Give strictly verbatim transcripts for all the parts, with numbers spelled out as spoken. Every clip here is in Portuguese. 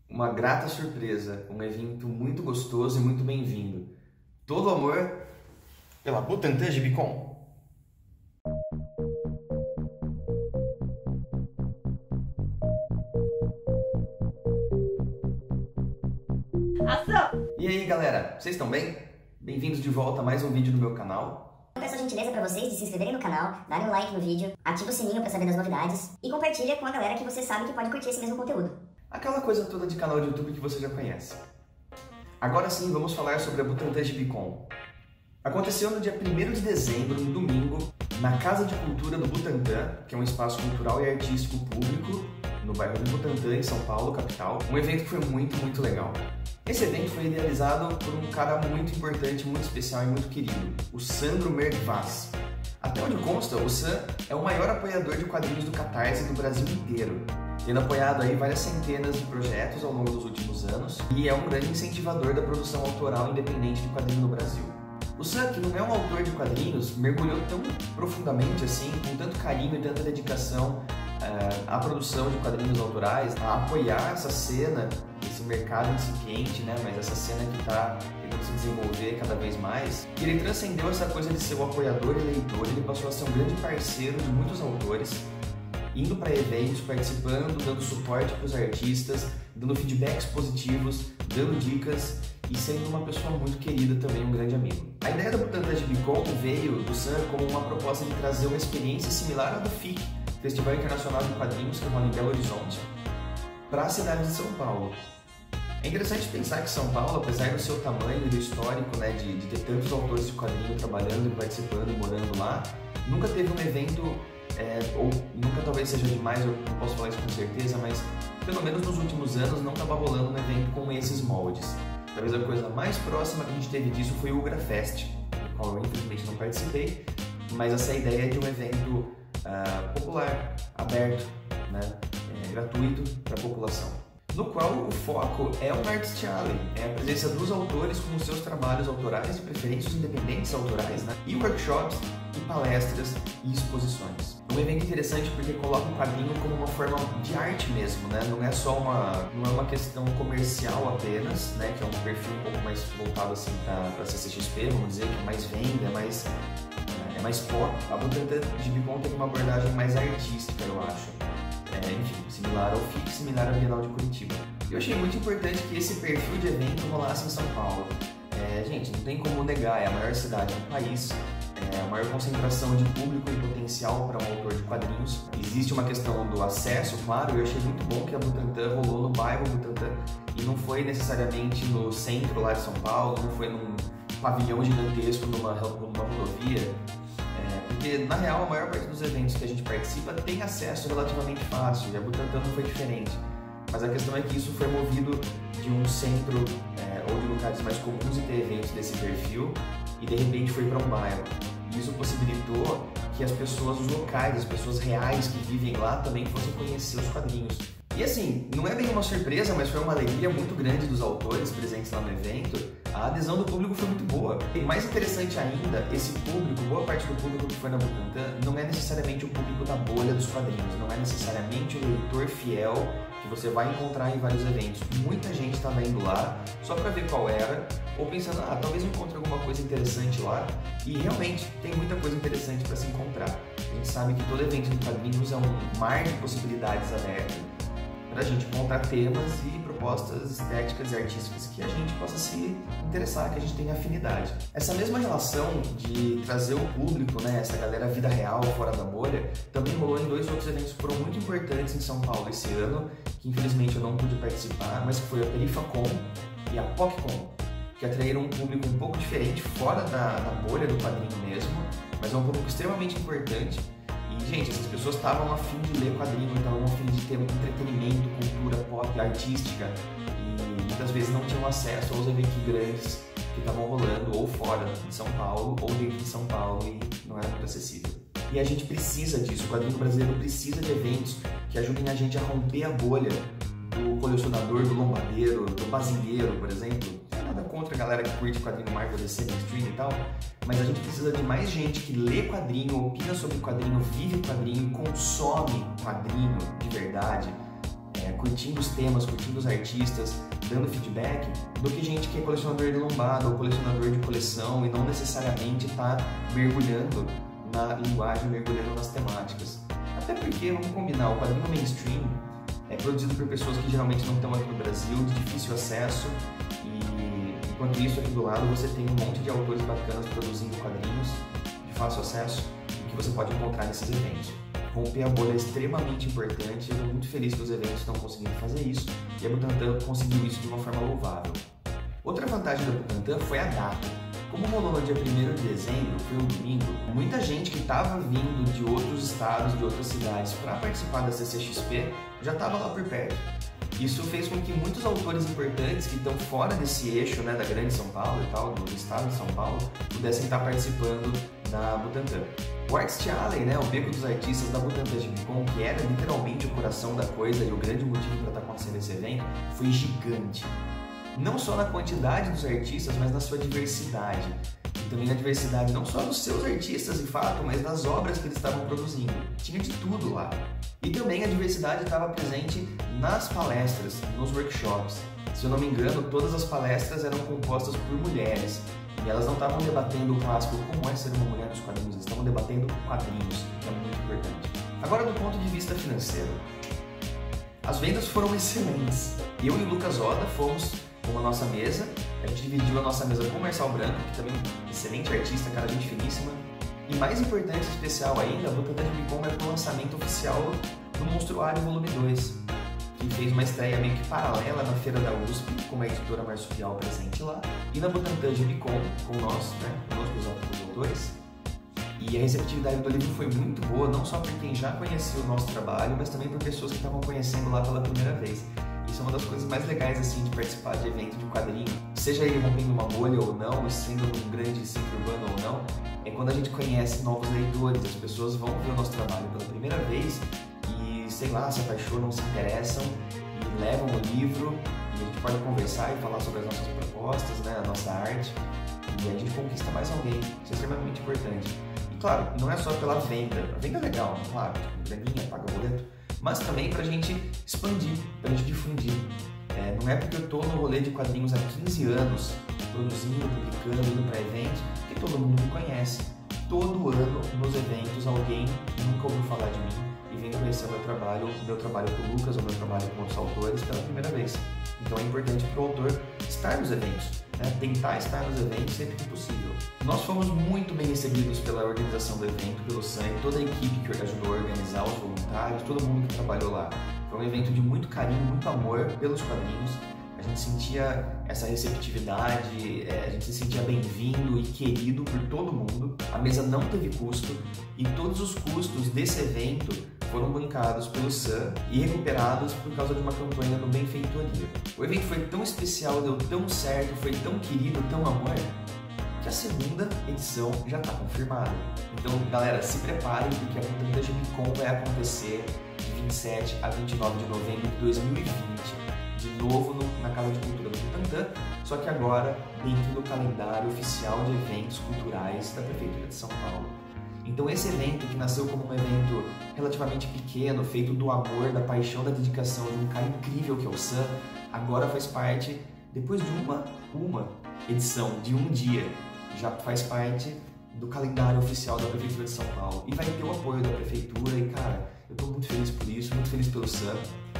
uma grata surpresa, um evento muito gostoso e muito bem-vindo. Todo o amor pela Butantan Gibicon. Ação! E aí galera, vocês estão bem? Bem-vindos de volta a mais um vídeo no meu canal. Eu peço a gentileza para vocês de se inscreverem no canal, darem um like no vídeo, ativa o sininho para saber das novidades e compartilha com a galera que você sabe que pode curtir esse mesmo conteúdo. Aquela coisa toda de canal de YouTube que você já conhece. Agora sim, vamos falar sobre a Butantan Gibicon. Aconteceu no dia primeiro de dezembro, no domingo, na Casa de Cultura do Butantã, que é um espaço cultural e artístico público no bairro do Butantã, em São Paulo, capital. Um evento que foi muito, muito legal. Esse evento foi idealizado por um cara muito importante, muito especial e muito querido, o Sandro Mervaz. Até onde consta, o Sam é o maior apoiador de quadrinhos do Catarse do Brasil inteiro, tendo apoiado aí várias centenas de projetos ao longo dos últimos anos e é um grande incentivador da produção autoral independente de quadrinho no Brasil. O Sam, que não é um autor de quadrinhos, mergulhou tão profundamente assim, com tanto carinho e tanta dedicação uh, à produção de quadrinhos autorais, a apoiar essa cena, esse mercado incipiente, né, mas essa cena que está tentando se desenvolver cada vez mais, que ele transcendeu essa coisa de ser o apoiador e leitor, ele passou a ser um grande parceiro de muitos autores, indo para eventos, participando, dando suporte para os artistas, dando feedbacks positivos, dando dicas e sendo uma pessoa muito querida também, um grande amigo. A ideia da Butantan Gibicon veio do Sam como uma proposta de trazer uma experiência similar à do F I C, Festival Internacional de Quadrinhos, que rola em Belo Horizonte, para a cidade de São Paulo. É interessante pensar que São Paulo, apesar do seu tamanho e do histórico, né, de, de ter tantos autores de quadrinho trabalhando e participando e morando lá, nunca teve um evento, é, ou nunca talvez seja demais, eu não posso falar isso com certeza, mas pelo menos nos últimos anos não estava rolando um evento com esses moldes. Talvez a coisa mais próxima que a gente teve disso foi o UgraFest, do qual eu infelizmente não participei, mas essa ideia de um evento uh, popular, aberto, né, é, gratuito para a população, no qual o foco é o Artist Alley, é a presença dos autores com os seus trabalhos autorais, de preferência os independentes autorais, né, e workshops, e palestras e exposições. É um evento interessante porque coloca o quadrinho como uma forma de arte mesmo, né? Não é só uma, não é uma questão comercial apenas, né? Que é um perfil um pouco mais voltado assim para C C X P, vamos dizer, que é mais venda, é mais, é mais pop. A Butantan Gibicon tem uma abordagem mais artística, eu acho. É, enfim, similar ao F I C, similar à Bienal de Curitiba. Eu achei muito importante que esse perfil de evento rolasse em São Paulo. É, gente, não tem como negar, é a maior cidade do país. É a maior concentração de público e potencial para um autor de quadrinhos. Existe uma questão do acesso, claro, eu achei muito bom que a Butantan rolou no bairro Butantã e não foi necessariamente no centro lá de São Paulo, não foi num pavilhão gigantesco numa, numa rodovia, é, porque na real a maior parte dos eventos que a gente participa tem acesso relativamente fácil e a Butantan não foi diferente. Mas a questão é que isso foi movido de um centro é, ou de lugares mais comuns e ter eventos desse perfil e de repente foi para um bairro. Isso possibilitou que as pessoas, os locais, as pessoas reais que vivem lá também fossem conhecer os quadrinhos. E assim, não é bem uma surpresa, mas foi uma alegria muito grande dos autores presentes lá no evento. A adesão do público foi muito boa. E mais interessante ainda, esse público, boa parte do público que foi na Butantan, não é necessariamente o público da bolha dos quadrinhos, não é necessariamente o leitor fiel que você vai encontrar em vários eventos. Muita gente estava indo lá só para ver qual era, ou pensando, ah, talvez eu encontre alguma coisa interessante lá, e realmente tem muita coisa interessante para se encontrar. A gente sabe que todo evento de quadrinhos é um mar de possibilidades aberto para a gente encontrar temas e propostas estéticas e artísticas que a gente possa se interessar, que a gente tenha afinidade. Essa mesma relação de trazer o público, né, essa galera vida real, fora da bolha, também rolou em dois outros eventos que foram muito importantes em São Paulo esse ano, que infelizmente eu não pude participar, mas que foi a Perifacon e a PocCon, que atraíram um público um pouco diferente, fora da, da bolha do quadrinho mesmo, mas é um público extremamente importante. E, gente, essas pessoas estavam a fim de ler quadrinho, estavam a fim de ter um entretenimento, cultura pop, artística, e muitas vezes não tinham acesso aos eventos grandes que estavam rolando ou fora de São Paulo, ou dentro de São Paulo, e não era muito acessível. E a gente precisa disso, o quadrinho brasileiro precisa de eventos que ajudem a gente a romper a bolha do colecionador, do lombadeiro, do bazingueiro, por exemplo. Não é nada contra a galera que curte quadrinho Marvel, D C, mainstream e tal, mas a gente precisa de mais gente que lê quadrinho, opina sobre quadrinho, vive quadrinho, consome quadrinho de verdade, é, é, curtindo os temas, curtindo os artistas, dando feedback, do que gente que é colecionador de lombada ou colecionador de coleção e não necessariamente está mergulhando na linguagem, mergulhando nas temáticas. Até porque, vamos combinar, o quadrinho mainstream é produzido por pessoas que geralmente não estão aqui no Brasil, de difícil acesso, e enquanto isso aqui do lado você tem um monte de autores bacanas produzindo quadrinhos de fácil acesso que você pode encontrar nesses eventos. Romper a bolha é extremamente importante, eu estou muito feliz que os eventos estão conseguindo fazer isso e a Butantan conseguiu isso de uma forma louvável. Outra vantagem da Butantan foi a data. Como rolou no dia primeiro de dezembro, foi um domingo, muita gente que estava vindo de outros estados, de outras cidades para participar da C C X P já estava lá por perto. Isso fez com que muitos autores importantes que estão fora desse eixo, né, da grande São Paulo e tal, do estado de São Paulo, pudessem estar participando da Butantan. O Artist Alley, né, o beco dos artistas da Butantan Gibicon, que era literalmente o coração da coisa e o grande motivo para estar acontecendo esse evento, foi gigante. Não só na quantidade dos artistas, mas na sua diversidade. E também na diversidade não só dos seus artistas, de fato, mas das obras que eles estavam produzindo. Tinha de tudo lá. E também a diversidade estava presente nas palestras, nos workshops. Se eu não me engano, todas as palestras eram compostas por mulheres. E elas não estavam debatendo o clássico como é ser uma mulher nos quadrinhos, eles estavam debatendo quadrinhos, que é muito importante. Agora, do ponto de vista financeiro. As vendas foram excelentes. Eu e o Lucas Oda fomos com a nossa mesa, a gente dividiu a nossa mesa com o Marçal Branco, que também é um excelente artista, cara, gente finíssima. E mais importante e especial ainda, a Butantan Gibicon é o lançamento oficial do Monstruário Volume dois, que fez uma estreia meio que paralela na Feira da U S P, com a editora Marsupial presente lá, e na Butantan Gibicon, com nós, né, conosco os autores. E a receptividade do livro foi muito boa, não só por quem já conhecia o nosso trabalho, mas também por pessoas que estavam conhecendo lá pela primeira vez. Isso é uma das coisas mais legais assim de participar de evento de quadrinho, seja ele rompendo uma bolha ou não, sendo um grande centro urbano ou não, é quando a gente conhece novos leitores, as pessoas vão ver o nosso trabalho pela primeira vez e, sei lá, se apaixonam, se interessam e levam o livro e a gente pode conversar e falar sobre as nossas propostas, né, a nossa arte, e a gente conquista mais alguém, isso é extremamente importante. E claro, não é só pela venda, a venda é legal, claro, tipo, graninha, paga o boleto, mas também para a gente expandir, para a gente difundir. É, não é porque eu estou no rolê de quadrinhos há quinze anos, produzindo, publicando, indo para eventos, que todo mundo me conhece. Todo ano, nos eventos, alguém nunca ouviu falar de mim e vem conhecer o meu trabalho, o meu trabalho com o Lucas, o meu trabalho com outros autores pela primeira vez. Então é importante para o autor estar nos eventos, né? Tentar estar nos eventos sempre que possível. Nós fomos muito bem recebidos pela organização do evento, pelo Sam e toda a equipe que ajudou a organizar, os voluntários, todo mundo que trabalhou lá. Foi um evento de muito carinho, muito amor pelos quadrinhos. A gente sentia essa receptividade, a gente se sentia bem-vindo e querido por todo mundo. A mesa não teve custo e todos os custos desse evento foram bancados pelo Sam e recuperados por causa de uma campanha no Benfeitoria. O evento foi tão especial, deu tão certo, foi tão querido, tão amor, que a segunda edição já está confirmada. Então, galera, se preparem porque a Butantan Gibicon vai acontecer de vinte e sete a vinte e nove de novembro de dois mil e vinte. De novo no, na Casa de Cultura do Butantan, só que agora dentro do calendário oficial de eventos culturais da Prefeitura de São Paulo. Então esse evento, que nasceu como um evento relativamente pequeno, feito do amor, da paixão, da dedicação de um cara incrível que é o Sam, agora faz parte, depois de uma, uma edição, de um dia, já faz parte do calendário oficial da Prefeitura de São Paulo. E vai ter o apoio da Prefeitura e, cara, eu estou muito feliz por isso, muito feliz pelo Sam.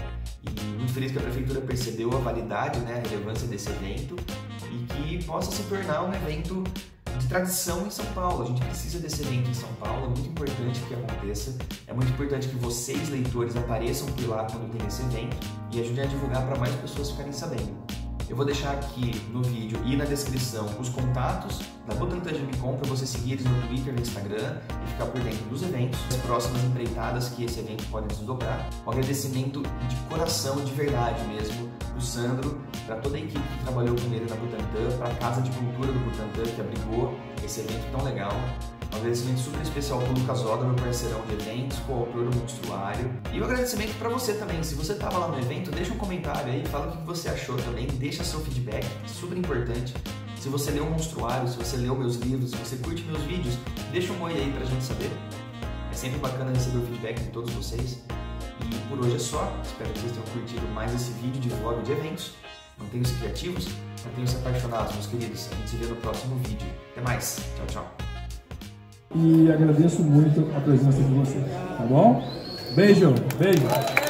E muito feliz que a Prefeitura percebeu a validade, né, a relevância desse evento e que possa se tornar um evento de tradição em São Paulo. A gente precisa desse evento em São Paulo, é muito importante que aconteça, é muito importante que vocês, leitores, apareçam por lá quando tem esse evento e ajudem a divulgar para mais pessoas ficarem sabendo. Eu vou deixar aqui no vídeo e na descrição os contatos da Butantan Gibicon para você seguir eles no Twitter, no Instagram e ficar por dentro dos eventos, as próximas empreitadas que esse evento pode desdobrar. Um agradecimento de coração, de verdade mesmo, pro Sandro, para toda a equipe que trabalhou com ele na Butantan, para a Casa de Cultura do Butantan que abrigou esse evento tão legal. Um agradecimento super especial pro Lucas Oda, meu parceirão de eventos, coautor do Monstruário. E um agradecimento para você também. Se você estava lá no evento, deixa um comentário aí, fala o que você achou também, deixa seu feedback, super importante. Se você leu o Monstruário, se você leu meus livros, se você curte meus vídeos, deixa um oi aí pra gente saber. É sempre bacana receber o feedback de todos vocês. E por hoje é só. Espero que vocês tenham curtido mais esse vídeo de vlog de eventos. Mantenham-se criativos, mantenham-se apaixonados, meus queridos. A gente se vê no próximo vídeo. Até mais. Tchau, tchau. E agradeço muito a presença de vocês, tá bom? Beijo, beijo.